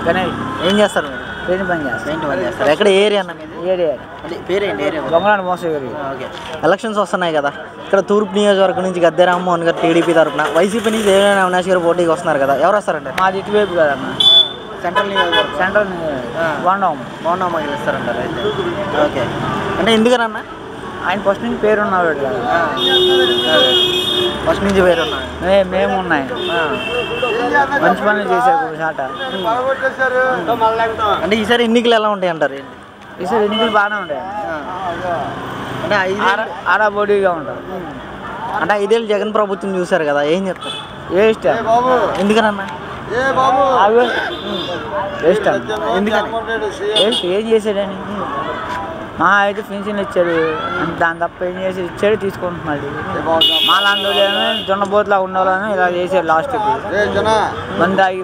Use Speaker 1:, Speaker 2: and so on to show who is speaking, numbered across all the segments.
Speaker 1: గణేష్.
Speaker 2: ఏం చేస్తారు మీరు?
Speaker 1: పెయింట్ పని చేస్తారు.
Speaker 2: ఎక్కడ ఏరియా అన్న మీది?
Speaker 1: ఏరియా
Speaker 2: పేరేంటి ఏరియా?
Speaker 1: దొంగలాంటి మోసం గారి.
Speaker 2: ఓకే. ఎలక్షన్స్ వస్తున్నాయి కదా, ఇక్కడ తూర్పు నియోజకవర్గం నుంచి గద్దె రామ్మోహన్ గారు టీడీపీ తరఫున, వైసీపీ నుంచి దేవినేని అవినాష్ గారు పోటీకి వస్తున్నారు కదా, ఎవరు వస్తారంటే?
Speaker 1: మాది ఇటువైపు కదన్న,
Speaker 2: సెంట్రల్ నియోజకవర్గం.
Speaker 1: సెంట్రల్ బాగున్నాం
Speaker 2: గెలుస్తారంటారు అయితే. ఓకే. అంటే ఎందుకనన్నా?
Speaker 1: ఆయన ఫస్ట్ నుంచి పేరు ఉన్నాడు కదా,
Speaker 2: ఫస్ట్ నుంచి పేరు ఉన్నాయి.
Speaker 1: మేము ఉన్నాయి, మంచి పనులు చేశారు చాట.
Speaker 2: అంటే ఈసారి ఎన్నికలు ఎలా ఉంటాయి అంటారు?
Speaker 1: ఈసారి ఎన్నికలు బాగానే ఉంటాయి,
Speaker 2: అంటే
Speaker 1: ఆడాబోడీగా ఉంటారు.
Speaker 2: అంటే 5 ఏళ్ళు జగన్ ప్రభుత్వం చూశారు కదా, ఏం చెప్తారు?
Speaker 1: వేస్ట్.
Speaker 2: ఎందుకనన్నా?
Speaker 1: వేస్ట్
Speaker 2: ఎందుకని?
Speaker 1: వేస్ట్. ఏం చేశాడని? మా అయితే పెన్షన్ ఇచ్చాడు, దాని తప్ప ఏం చేసి ఇచ్చాడు, తీసుకుంటున్నాడు. మా లాంటి వాళ్ళు జొన్నబోతులా ఉండాలని ఇలా చేశాడు. లాస్ట్కి మందాగి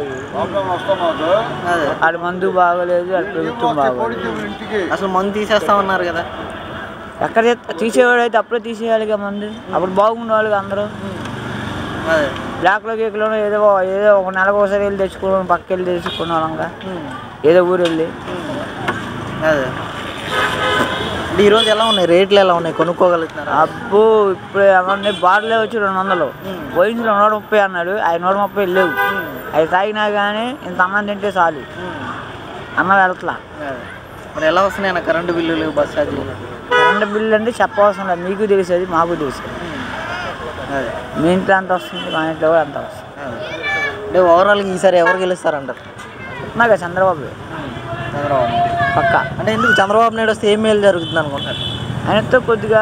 Speaker 1: ఆడు మందు బాగోలేదు, ఆడు ప్రభుత్వం బాగోలేదు.
Speaker 2: అసలు మందు తీసేస్తామన్నారు కదా,
Speaker 1: ఎక్కడ తీసేవాడు అయితే అప్పుడే తీసేయాలిగా మందు. అప్పుడు బాగుండేవాళ్ళుగా అందరూ. బ్లాక్లో కేకులోనూ ఏదో ఒక నెలకు ఒకసారి వెళ్ళి తెచ్చుకోవడం, పక్కకి వెళ్ళి తెచ్చుకునే వాళ్ళంగా, ఏదో ఊరు వెళ్ళి.
Speaker 2: అదే ఈరోజు ఎలా ఉన్నాయి రేట్లు? ఎలా ఉన్నాయి? కొనుక్కోగలుగుతున్నారు?
Speaker 1: అబ్బో ఇప్పుడు ఏమన్నా బాటిలే వచ్చి 200, వయసులో 130 అన్నాడు. అవి 130 లేవు. అవి తాగినా కానీ ఇంత అన్నం తింటే చాలు, అన్నం వెళ్తలా.
Speaker 2: మరి ఎలా వస్తున్నాయి అన్న కరెంటు బిల్లులు, బస్ ఛార్జీలు?
Speaker 1: కరెంటు బిల్లు అంటే చెప్పవలసిన లేదు, మీకు తెలిసేది మాకు తెలిసేది. మీ ఇంట్లో ఎంత వస్తుంది, మా ఇంట్లో కూడా ఎంత వస్తుంది.
Speaker 2: అంటే ఓవరాల్గా ఈసారి ఎవరు గెలుస్తారంటారు?
Speaker 1: నాగా చంద్రబాబు పక్క.
Speaker 2: అంటే ఎందుకు చంద్రబాబు నాయుడు వస్తే ఏం మేలు జరుగుతుంది అనుకుంటారు?
Speaker 1: ఆయనతో కొద్దిగా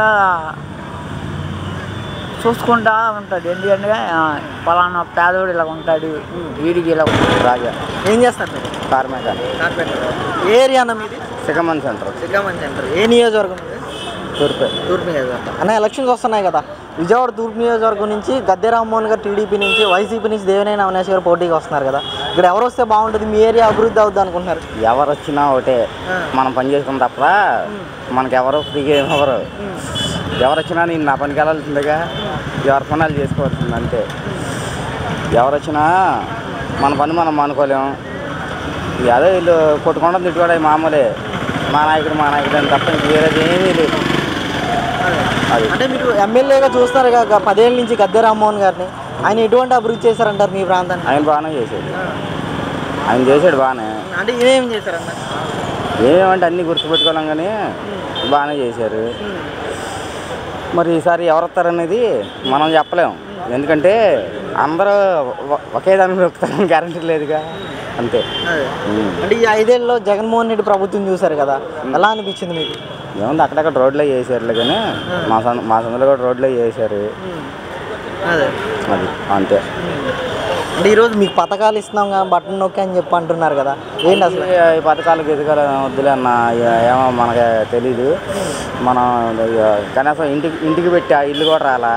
Speaker 1: చూసుకుంటా ఉంటాడు. ఎందుకంటే పలానా పేదోడు ఇలా ఉంటాడు, వీడికి ఇలా ఉంటాడు.
Speaker 2: రాజా ఏం చేస్తారు మీరు?
Speaker 1: కార్మిక.
Speaker 2: ఏ ఏరియా అన్న మీది?
Speaker 1: సిగమన్ సెంటర్.
Speaker 2: ఏ నియోజకవర్గం?
Speaker 1: తూర్పు
Speaker 2: నియోజకవర్గం. అన్న ఎలక్షన్స్ వస్తున్నాయి కదా, విజయవాడ తూర్పు నియోజకవర్గం నుంచి గద్దె రామ్మోహన్ గారు టీడీపీ నుంచి, వైసీపీ నుంచి దేవినేని అవినాష్ గారు పోటీకి వస్తున్నారు కదా, ఇక్కడ ఎవరు వస్తే బాగుంటుంది, మీ ఏరియా అభివృద్ధి అవుద్ది అనుకుంటున్నారు?
Speaker 1: ఎవరు వచ్చినా ఒకటే, మనం పని చేసుకున్న తప్ప మనకి ఎవరు ఫ్రీగా ఎవరు వచ్చినా నేను నా పనికి వెళ్ళాల్సిందిగా, ఎవరి పనులు చేసుకోవాల్సింది అంతే. ఎవరు వచ్చినా మన పని మనం అనుకోలేము. అదే వీళ్ళు కొట్టుకుండా తిట్టుకోవడం మామూలే. మా నాయకుడు అని తప్ప ఇంక వేరేది ఏమీ లేదు.
Speaker 2: అది అంటే మీరు ఎమ్మెల్యేగా చూస్తారు కదా 10 ఏళ్ళ నుంచి గద్దె రామ్మోహన్ గారిని, ఆయన ఎటువంటి అభివృద్ధి చేశారంటారు మీ ప్రాంతాన్ని?
Speaker 1: ఆయన బాగానే చేశాడు, బాగానే.
Speaker 2: అంటే ఏమేమి చేశారన్న?
Speaker 1: ఏమేమంటే అన్నీ గుర్తుపెట్టుకోలేం కానీ బాగానే చేశారు. మరి ఈసారి ఎవరు వస్తారనేది మనం చెప్పలేము, ఎందుకంటే అందరూ ఒకే దానికి దొరుకుతారని గ్యారెంటీ లేదుగా, అంతే.
Speaker 2: అంటే ఈ 5 ఏళ్ళలో జగన్మోహన్ రెడ్డి ప్రభుత్వం చూశారు కదా, ఎలా అనిపించింది మీకు?
Speaker 1: ఏముంది, అక్కడక్కడ రోడ్లే చేశారులే కానీ మా సందులో కూడా రోడ్లే చేశారు, అది అంతే.
Speaker 2: అంటే ఈరోజు మీకు పథకాలు ఇస్తున్నాం కదా, బటన్ నొక్కి అని చెప్పి అంటున్నారు కదా, ఏంటి అసలు
Speaker 1: ఈ పథకాలు గెతకాలు వద్దులే అన్న, ఏమో మనకి తెలీదు. మనం కనీసం ఇంటికి పెట్టి ఆ ఇల్లు కూడా రాలా.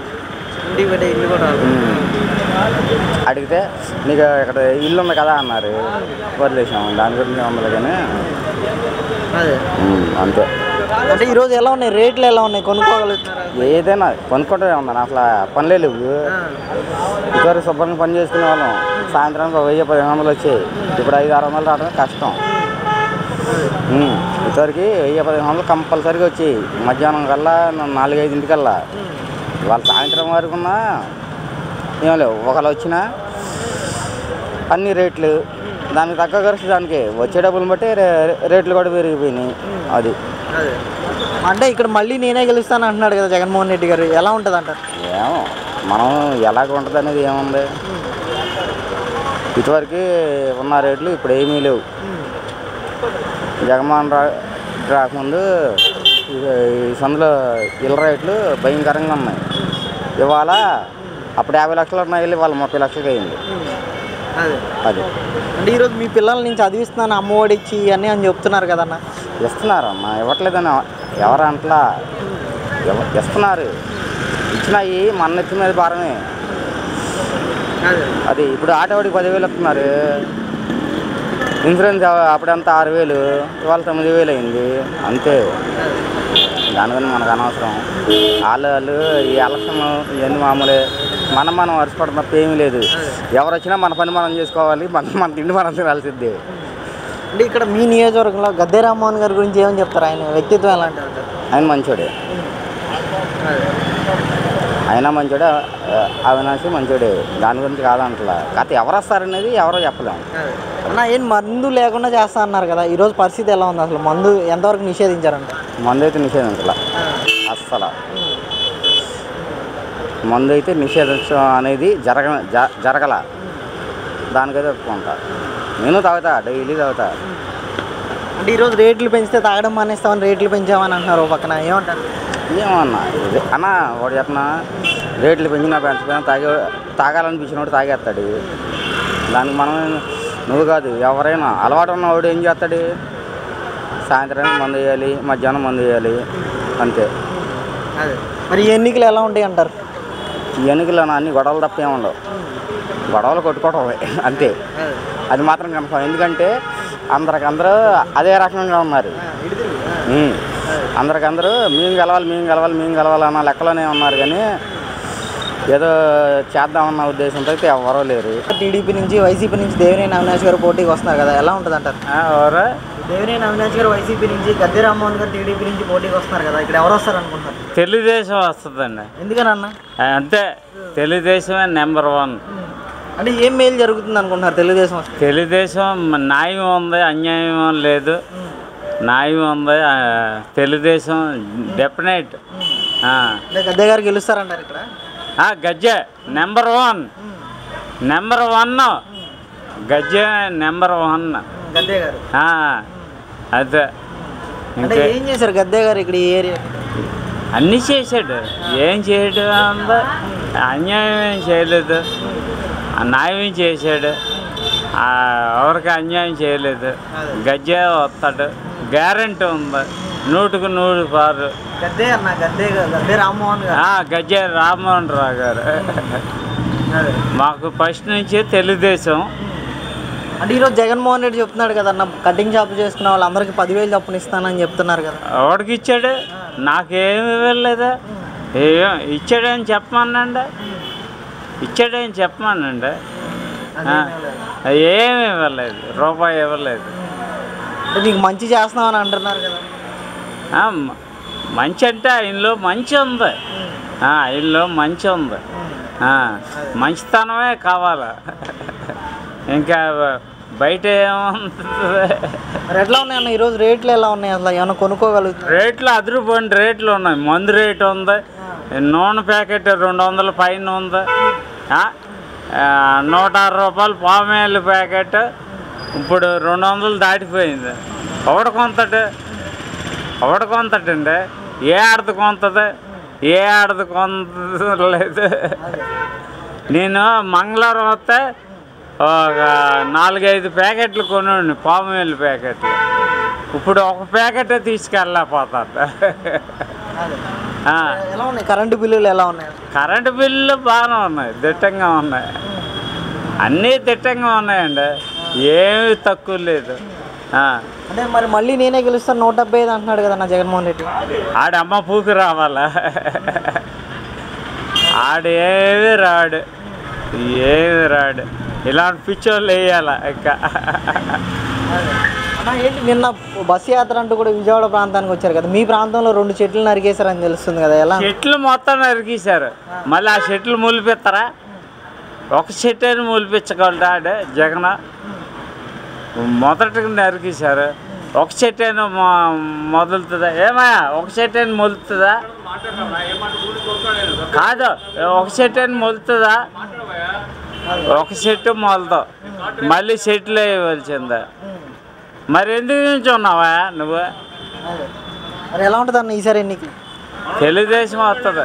Speaker 1: అడిగితే నీకు ఇక్కడ ఇల్లు ఉంది కదా అన్నారు, వదిలేసాము. దాని గురించి ఉంది కానీ అంతే.
Speaker 2: అంటే ఈరోజు ఎలా ఉన్నాయి రేట్లు? ఎలా ఉన్నాయి? కొనుక్కోగలుగుతున్నారు?
Speaker 1: ఏదైనా కొనుక్కోవటమే ఉందని, అసలు పనులే లేవు. ఇదివరకు శుభ్రంగా పని చేసుకునే వాళ్ళం, సాయంత్రానికి 1000-1500 వచ్చాయి. ఇప్పుడు 500-600 రావడం కష్టం. ఇదివరకు 1000-1500 కంపల్సరీగా వచ్చాయి. మధ్యాహ్నం కల్లా 4-5 వాళ్ళ సాయంత్రం వరకున్నా ఏం లేవు. ఒకళ్ళు వచ్చినా అన్ని రేట్లు, దానికి తగ్గ ఖర్చు దానికి వచ్చే డబ్బులను బట్టి రేట్లు కూడా పెరిగిపోయినాయి. అది
Speaker 2: అంటే ఇక్కడ మళ్ళీ నేనే గెలుస్తాను అంటున్నాడు కదా జగన్మోహన్ రెడ్డి గారు, ఎలా ఉంటుంది అంటారు?
Speaker 1: ఏమో మనం ఎలాగ ఉంటుంది అనేది ఏముంది. ఇటువరకు ఉన్న రేట్లు ఇప్పుడు ఏమీ లేవు. జగన్మోహన్ రాకముందు ఈ సందులో ఇళ్ళ రేట్లు భయంకరంగా ఉన్నాయి. ఇవాళ అప్పుడు 50 లక్షలు ఉన్న వెళ్ళి వాళ్ళ 30 లక్షలకి అయింది. అది
Speaker 2: అంటే ఈరోజు మీ పిల్లల నుంచి చదివిస్తున్నాను అమ్మఒడి ఇచ్చి అని చెప్తున్నారు కదన్న.
Speaker 1: ఇస్తున్నారమ్మా, ఇవ్వట్లేదని ఎవరు అంటలా, ఇస్తున్నారు. ఇచ్చినాయి మన నెత్తి మీద భారమే. అది ఇప్పుడు ఆటోవాడికి 10,000 ఇస్తున్నారు. ఇన్సూరెన్స్ అప్పుడంతా 6,000, ఇవాళ 9,000 అయింది అంతే. దానివల్ల మనకు అనవసరం. వాళ్ళు ఈ ఎలక్షన్ ఇవన్నీ మామూలే. మనం వరుసపడడం తప్ప ఏమీ లేదు. ఎవరు వచ్చినా మన పని మనం చేసుకోవాలి, మన తిండి మనం తినాల్సిందే.
Speaker 2: అంటే ఇక్కడ మీ నియోజకవర్గంలో గద్దె రామ్మోహన్ గారి గురించి ఏమని చెప్తారు? ఆయన వ్యక్తిత్వం ఎలాంటి అంటారు?
Speaker 1: ఆయన మంచోడే, ఆయన మంచోడే, అవినాశి మంచోడే, దాని గురించి కాదంటలా. కాకపోతే ఎవరు వస్తారనేది ఎవరో చెప్పలేము.
Speaker 2: అన్న ఏం మందు లేకుండా చేస్తా అన్నారు కదా, ఈరోజు పరిస్థితి ఎలా ఉంది? అసలు మందు ఎంతవరకు నిషేధించారంట?
Speaker 1: మందు అయితే నిషేధించాల, అస్సలు మందు అయితే నిషేధించడం అనేది జరగల. దానికైతే ఒప్పుకుంటా. నేను తాగుతా, డైలీ తాగుతా.
Speaker 2: అంటే ఈరోజు రేట్లు పెంచితే తాగడం మానేస్తామని రేట్లు పెంచామని అంటున్నారు ఓ పక్కన, ఏమంటారు?
Speaker 1: ఏమన్నా అన్న వాడు చెప్పనా, రేట్లు పెంచినా పెంచకపోయినా తాగాలనిపించినోడు తాగేస్తాడు. దానికి మనం నువ్వు కాదు, ఎవరైనా అలవాటు ఉన్నవాడు ఏం చేస్తాడు? సాయంత్రానికి మందు వేయాలి, మధ్యాహ్నం మందు వేయాలి, అంతే.
Speaker 2: మరి ఈ ఎన్నికలు ఎలా ఉంటాయి అంటారు?
Speaker 1: ఈ ఎన్నికల్లో అన్ని గొడవలు తప్ప ఏముండవు, గొడవలు కొట్టుకోవటమే అంతే. అది మాత్రం కన్ఫర్మ్. ఎందుకంటే అందరూ అదే రకంగా ఉన్నారు. అందరికందరూ మేము గెలవాలి అన్న లెక్కలోనే ఉన్నారు. కానీ ఏదో చేద్దామన్న ఉద్దేశంతో అయితే ఎవరో లేరు.
Speaker 2: టీడీపీ నుంచి వైసీపీ నుంచి దేవినేని అవినాష్ గారు పోటీకి వస్తున్నారు కదా, ఎలా ఉంటుంది అంటారు?
Speaker 1: ఎవరు?
Speaker 2: దేవినేని అవినాష్ గారు వైసీపీ నుంచి, గద్దె రామ్మోహన్ గారు టీడీపీ నుంచి పోటీకి వస్తున్నారు కదా, ఇక్కడ ఎవరు వస్తారు అనుకుంటారు?
Speaker 3: తెలుగుదేశం వస్తుందండి.
Speaker 2: ఎందుకనన్నా?
Speaker 3: అంతే, తెలుగుదేశమే నెంబర్ 1.
Speaker 2: అంటే ఏం మేలు జరుగుతుంది అనుకుంటున్నారు తెలుగుదేశం?
Speaker 3: తెలుగుదేశం న్యాయం ఉంది, అన్యాయం లేదు, న్యాయం ఉంది. తెలుగుదేశం డెఫినెట్.
Speaker 2: గద్దె గారు గెలుస్తారంటారు ఇక్కడ?
Speaker 3: గజ్జె నెంబర్ 1, గజ్జె నెంబర్ 1
Speaker 2: గద్దె గారు.
Speaker 3: అదే.
Speaker 2: అంటే ఏం చేశారు గద్దె గారు ఇక్కడ ఈ ఏరియా?
Speaker 3: అన్నీ చేశాడు. ఏం చేయడం అందా, అన్యాయం ఏం చేయలేదు, న్యాయం చేశాడు. ఎవరికి అన్యాయం చేయలేదు. గజ్జె వస్తాడు, గ్యారెంటీ ఉంది, 100కు 100%.
Speaker 2: గద్దె రామ్మోహన్ గారు.
Speaker 3: గజ్జె రామ్మోహన్ రావు గారు మాకు ఫస్ట్ నుంచి తెలుగుదేశం.
Speaker 2: అంటే ఈరోజు జగన్మోహన్ రెడ్డి చెప్తున్నాడు కదా అన్న, కటింగ్ షాప్ చేసుకున్న వాళ్ళందరికీ 10,000 చొప్పున ఇస్తానని చెప్తున్నారు కదా.
Speaker 3: ఎవరికి ఇచ్చాడు? నాకేమి ఇవ్వలేదా? ఇచ్చాడని చెప్పమనండి, ఏమి ఇవ్వలేదు, రూపాయి ఇవ్వలేదు.
Speaker 2: నీకు మంచి చేస్తున్నామని అంటున్నారు కదా.
Speaker 3: మంచి అంటే ఆయనలో మంచి ఉంది, మంచితనమే కావాలా, ఇంకా బయట ఏముంటుంది?
Speaker 2: మరి ఎట్లా ఉన్నాయి అన్న ఈరోజు రేట్లు ఎలా ఉన్నాయి? అసలు ఏమైనా కొనుక్కోగలుగుతారు?
Speaker 3: రేట్లు అదిరిపోయిన రేట్లు ఉన్నాయి. మందు రేటు ఉంది, నూనె ప్యాకెట్ 200 పైన ఉంది, 106 రూపాయలు పామాయిల్ ప్యాకెట్ ఇప్పుడు 200 దాటిపోయింది. ఎవడ కొంతటండి? ఏ ఆడది కొంతలేదు. నేను మంగళవారం వస్తే ఒక 4-5 ప్యాకెట్లు కొనండి, పామాయిల్ ప్యాకెట్లు. ఇప్పుడు ఒక ప్యాకెటే తీసుకెళ్ళలేకపోతాడు.
Speaker 2: ఎలా ఉన్నాయి కరెంటు బిల్లులు? ఎలా ఉన్నాయి?
Speaker 3: కరెంటు బిల్లులు బాగానే ఉన్నాయి, దిట్టంగా ఉన్నాయి, అన్నీ దిట్టంగా ఉన్నాయండి, ఏమీ తక్కువ లేదు.
Speaker 2: అంటే మరి మళ్ళీ నేనే గెలుస్తాను 175 అంటున్నాడు కదా నా జగన్మోహన్ రెడ్డి.
Speaker 3: ఆడమ్మ పూకి రావాలా? ఆడేమి రాడు, ఇలాంటి పిచ్చోళ్ళు వేయాల. ఇంకా
Speaker 2: ఏంటి నిన్న బస్సు యాత్ర అంటూ కూడా విజయవాడ ప్రాంతానికి వచ్చారు కదా, మీ ప్రాంతంలో 2 చెట్లు నరికేశారని తెలుస్తుంది కదా, ఎలా?
Speaker 3: చెట్లు మొత్తం నరికేశారు, మళ్ళీ ఆ చెట్లు మూలిపిస్తారా? ఒక చెట్టు అని మూలిపించగలడా జగన్? మొదటగా నరికేశారు, ఒక చెట్టు అయినా మొదలుతుందా? ఏమయ్యా, ఒక చెట్టు అయినా మొలుతుందా? కాదు, ఒక చెట్టు అయినా మొలుతుందా? ఒక చెట్టు మొలదు, మళ్ళీ చెట్లు వేయవలసిందా? మరి ఎందుకు నుంచి ఉన్నావా నువ్వు?
Speaker 2: మరి ఎలా ఉంటుంది అన్న ఈసారి ఎన్నికలు?
Speaker 3: తెలుగుదేశం వస్తుంది.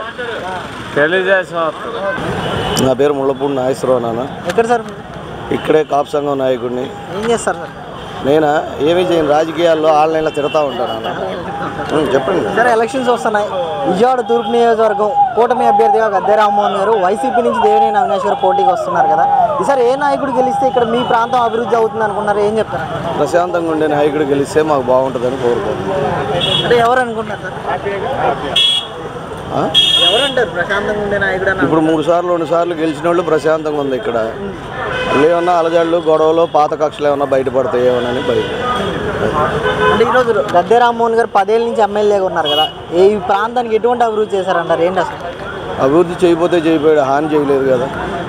Speaker 4: నా పేరు ముళ్ళపూడి నాగేశ్వరరావు. నాన్న
Speaker 2: ఎక్కడ సార్?
Speaker 4: ఇక్కడే కాపు సంఘం నాయకుడిని.
Speaker 2: ఏం చేస్తారు సార్?
Speaker 4: నేనా ఏమీ చేయను, రాజకీయాల్లో ఆన్లైన్లో తిడతా ఉంటాను. చెప్పండి
Speaker 2: సార్. ఎలక్షన్స్ వస్తున్నాయి, విజయవాడ తూర్పు నియోజకవర్గం కూటమి అభ్యర్థిగా గద్దె రామ్మోహన్ గారు, వైసీపీ నుంచి దేవినేని అవినాష్ గారు పోటీకి వస్తున్నారు కదా, ఈసారి ఏ నాయకుడు గెలిస్తే ఇక్కడ మీ ప్రాంతం అభివృద్ధి అవుతుంది అనుకున్నారు? ఏం చెప్తారు?
Speaker 4: ప్రశాంతంగా ఉండే నాయకుడు గెలిస్తే మాకు బాగుంటుందని కోరుకుంటున్నాను.
Speaker 2: అంటే ఎవరు అనుకుంటున్నారు సార్? ఎవరంటారు ప్రశాంతంగా ఉండే నాయకుడు?
Speaker 4: ఇప్పుడు 3 సార్లు 2 సార్లు గెలిచిన వాళ్ళు ప్రశాంతంగా ఉంది. ఇక్కడ ఏమన్నా అలజడులు గొడవలు పాత కక్షలు ఏమన్నా బయటపడతాయేమోనని బయట.
Speaker 2: అంటే ఈరోజు గద్దె రామ్మోహన్ గారు 10 ఏళ్ళ నుంచి ఎమ్మెల్యేగా ఉన్నారు కదా, ఈ ప్రాంతానికి ఎటువంటి అభివృద్ధి చేశారంటారు? ఏంటి అసలు
Speaker 4: అభివృద్ధి చేయకపోతే చేయపోయాడు, హాని చేయలేదు కదా,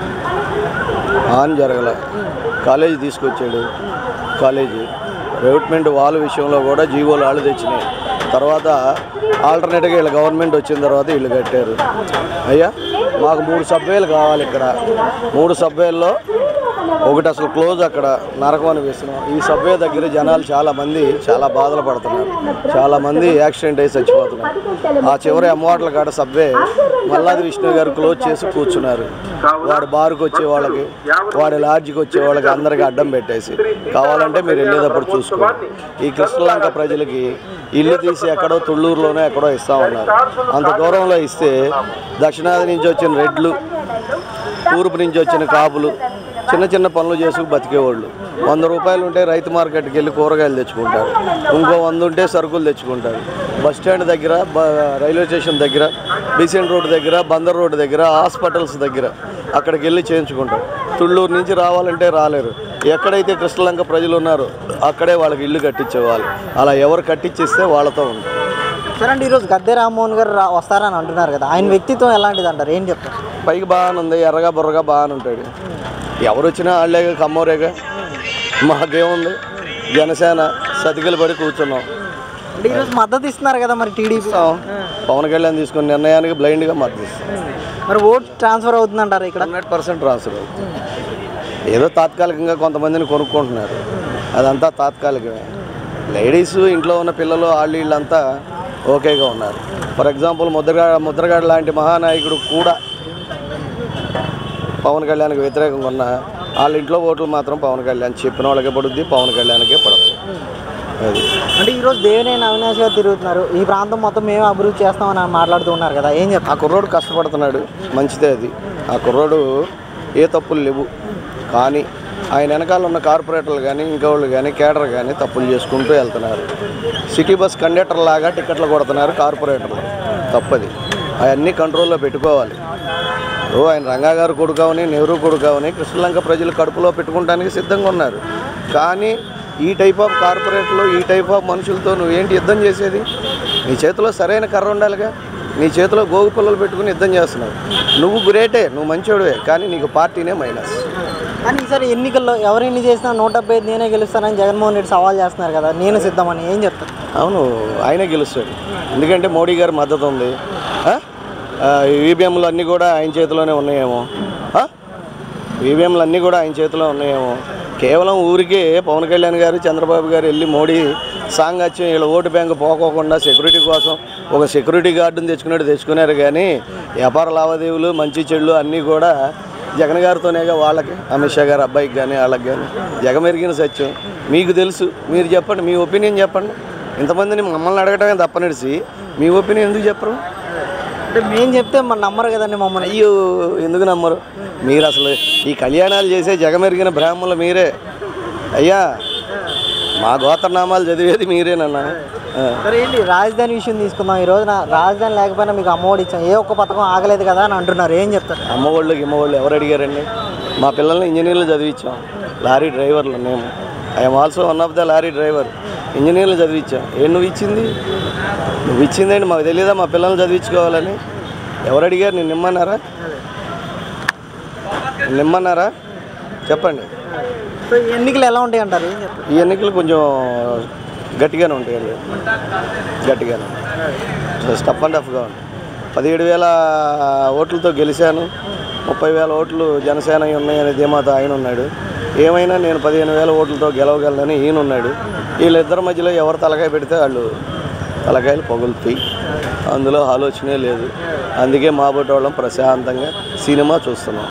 Speaker 4: హాని జరగల. కాలేజీ తీసుకొచ్చాడు, కాలేజీ డెవలప్మెంట్ వాళ్ళ విషయంలో కూడా జీవోలు వాళ్ళు తెచ్చినాయి. తర్వాత ఆల్టర్నేట్గా వీళ్ళ గవర్నమెంట్ వచ్చిన తర్వాత వీళ్ళు కట్టారు. అయ్యా మాకు 3 సబ్వేలు కావాలి. ఇక్కడ 3 సబ్వేల్లో ఒకటి అసలు క్లోజ్, అక్కడ నరకం అనిపిస్తున్నాం. ఈ సబ్వే దగ్గర జనాలు చాలామంది చాలా బాధలు పడుతున్నారు, చాలామంది యాక్సిడెంట్ అయ్యి చచ్చిపోతున్నారు. ఆ చివరి అమ్మవాట్ల కాడ సబ్వే మల్లాది విష్ణు గారు క్లోజ్ చేసి కూర్చున్నారు. వాడి బారుకు వచ్చే వాళ్ళకి, వాడి లాడ్జికి వచ్చే వాళ్ళకి అందరికీ అడ్డం పెట్టేసి, కావాలంటే మీరు వెళ్ళేటప్పుడు చూసుకోండి. ఈ కృష్ణలంక ప్రజలకి ఇల్లు తీసి ఎక్కడో తుళ్ళూరులోనే ఎక్కడో ఇస్తా ఉన్నారు. అంత దూరంలో ఇస్తే దక్షిణాది నుంచి వచ్చిన రెడ్లు, తూర్పు నుంచి వచ్చిన కాపులు చిన్న చిన్న పనులు చేసుకు బతికేవాళ్ళు. 100 రూపాయలు ఉంటే రైతు మార్కెట్కి వెళ్ళి కూరగాయలు తెచ్చుకుంటారు, ఇంకో 100 ఉంటే సరుకులు తెచ్చుకుంటారు. బస్ స్టాండ్ దగ్గర, రైల్వే స్టేషన్ దగ్గర, బీసెంట్ రోడ్డు దగ్గర, బందర్ రోడ్డు దగ్గర, హాస్పిటల్స్ దగ్గర అక్కడికి వెళ్ళి చేయించుకుంటారు. తుళ్ళూరు నుంచి రావాలంటే రాలేరు. ఎక్కడైతే కృష్ణలంక ప్రజలు ఉన్నారో అక్కడే వాళ్ళకి ఇల్లు కట్టించేవాళ్ళు. అలా ఎవరు కట్టించిస్తే వాళ్ళతో ఉంటారు.
Speaker 2: సరే అండి, ఈరోజు గద్దె రామ్మోహన్ గారు వస్తారని అంటున్నారు కదా, ఆయన వ్యక్తిత్వం ఎలాంటిది అంటారు? ఏం చెప్తారు?
Speaker 4: పైకి బాగానే ఉంది, ఎర్రగా బుర్రగా బాగానే ఉంటాడు. ఎవరు వచ్చినా వాళ్ళేగా, కమ్మోరేగా, మాకేముంది, జనసేన సతికిలు పడి కూర్చున్నాం.
Speaker 2: అంటే ఈరోజు మద్దతు ఇస్తున్నారు కదా మరి టీడీపీ,
Speaker 4: పవన్ కళ్యాణ్ తీసుకున్న నిర్ణయానికి బ్లైండ్గా మద్దతు ఇస్తాం.
Speaker 2: మరి ఓట్ ట్రాన్స్ఫర్ అవుతుందంటారు? ఇక్కడ
Speaker 4: 100% ట్రాన్స్ఫర్ అవుతుంది. ఏదో తాత్కాలికంగా కొంతమందిని కొనుక్కుంటున్నారు, అదంతా తాత్కాలికమే. లేడీస్, ఇంట్లో ఉన్న పిల్లలు, వాళ్ళు వీళ్ళంతా ఓకేగా ఉన్నారు. ఫర్ ఎగ్జాంపుల్ ముద్రగాడు లాంటి మహానాయకుడు కూడా పవన్ కళ్యాణ్కి వ్యతిరేకంగా ఉన్న వాళ్ళ ఇంట్లో ఓట్లు మాత్రం పవన్ కళ్యాణ్ చెప్పిన వాళ్ళకే పడుద్ది, పవన్ కళ్యాణ్కే పడుతుంది. అది
Speaker 2: అంటే ఈరోజు దేవినేని అవినాష్ గారు తిరుగుతున్నారు, ఈ ప్రాంతం మొత్తం మేము అభివృద్ధి చేస్తామని మాట్లాడుతూ ఉన్నారు కదా, ఏం చెప్తారు?
Speaker 4: ఆ కుర్రోడు కష్టపడుతున్నాడు, మంచిదే అది. ఆ కుర్రోడు ఏ తప్పులు లేవు, కానీ ఆయన వెనకాల ఉన్న కార్పొరేటర్లు కానీ, ఇంకోళ్ళు కానీ, కేడర్ కానీ తప్పులు చేసుకుంటూ వెళ్తున్నారు. సిటీ బస్ కండక్టర్ లాగా టికెట్లు కొడుతున్నారు కార్పొరేటర్లు, తప్పది. అవన్నీ కంట్రోల్లో పెట్టుకోవాలి. ఆయన రంగా గారు కొడుకావని, నెహ్రూ కొడుకావని కృష్ణలంక ప్రజలు కడుపులో పెట్టుకోవడానికి సిద్ధంగా ఉన్నారు. కానీ ఈ టైప్ ఆఫ్ కార్పొరేట్లు, ఈ టైప్ ఆఫ్ మనుషులతో నువ్వేంటి యుద్ధం చేసేది? నీ చేతిలో సరైన కర్ర ఉండాలిగా, నీ చేతిలో గోగు పిల్లలు పెట్టుకుని యుద్ధం చేస్తున్నావు. నువ్వు గ్రేటే, నువ్వు మంచివాడివే, కానీ నీకు పార్టీనే మైనస్.
Speaker 2: కానీ ఈసారి ఎన్నికల్లో ఎవరు ఎన్ని చేసినా 175 నేనే గెలుస్తానని జగన్మోహన్ రెడ్డి సవాల్ చేస్తున్నారు కదా, నేను సిద్ధమని, ఏం చెప్తారు?
Speaker 4: అవును, ఆయనే గెలుస్తాడు, ఎందుకంటే మోడీ గారి మద్దతు ఉంది. ఈవీఎంలు అన్నీ కూడా ఆయన చేతిలోనే ఉన్నాయేమో, ఈవీఎంలు అన్నీ కూడా ఆయన చేతిలో ఉన్నాయేమో. కేవలం ఊరికే పవన్ కళ్యాణ్ గారు, చంద్రబాబు గారు వెళ్ళి మోడీ సాంగత్యం వీళ్ళ ఓటు బ్యాంకు పోకోకుండా సెక్యూరిటీ కోసం ఒక సెక్యూరిటీ గార్డును తెచ్చుకున్నారు. కానీ వ్యాపార లావాదేవీలు, మంచి చెడులు అన్నీ కూడా జగన్ గారితోనేగా వాళ్ళకి, అమిత్ షా గారు అబ్బాయికి కానీ వాళ్ళకి కానీ. జగమెరిగిన సత్యం మీకు తెలుసు, మీరు చెప్పండి, మీ ఒపీనియన్ చెప్పండి. ఇంతమందిని మమ్మల్ని అడగటమే తప్పనిడిచి మీ ఒపీనియన్ ఎందుకు చెప్పరు?
Speaker 2: అంటే మేము చెప్తే మరి నమ్మరు కదండి మమ్మల్ని.
Speaker 4: అయ్యో, ఎందుకు నమ్మరు? మీరు అసలు ఈ కళ్యాణాలు చేసే జగమెరిగిన బ్రాహ్మణులు మీరే అయ్యా. మా గోత్రనామాలు చదివేది మీరేనన్నా.
Speaker 2: సరే ఏంటి, రాజధాని విషయం తీసుకుందాం. ఈ రోజున రాజధాని లేకపోయినా మీకు అమ్మఒడి ఇచ్చాం, ఏ ఒక్క పథకం ఆగలేదు కదా అని అంటున్నారు, ఏం చెప్తారు?
Speaker 4: అమ్మఒళ్ళు ఎవరు అడిగారండి? మా పిల్లల్ని ఇంజనీర్లు చదివించాం, లారీ డ్రైవర్లు మేము. I'm also one of the lorry driver. ఇంజనీర్లు చదివించాం. నువ్వు ఇచ్చింది? నువ్వు ఇచ్చిందేంటి మాకు తెలియదా మా పిల్లల్ని చదివించుకోవాలని? ఎవరు అడిగారు? నేను నిమ్మన్నారా చెప్పండి.
Speaker 2: సో ఈ ఎన్నికలు ఎలా ఉంటాయి అంటారు? ఏం చెప్తారు?
Speaker 4: ఈ ఎన్నికలు కొంచెం గట్టిగానే ఉంటాయండి, గట్టిగానే, స్టఫ్ అండ్ టఫ్గా ఉంటాయి. 17,000 ఓట్లతో గెలిచాను, 30,000 ఓట్లు జనసేన ఉన్నాయనే ధీమాతో ఆయన ఉన్నాడు. ఏమైనా నేను 15,000 ఓట్లతో గెలవగలనని ఈయన ఉన్నాడు. వీళ్ళిద్దరి మధ్యలో ఎవరు తలకాయ పెడితే వాళ్ళు తలకాయలు పగులుతాయి, అందులో ఆలోచనే లేదు. అందుకే మా బోటి వాళ్ళం ప్రశాంతంగా సినిమా చూస్తున్నాం.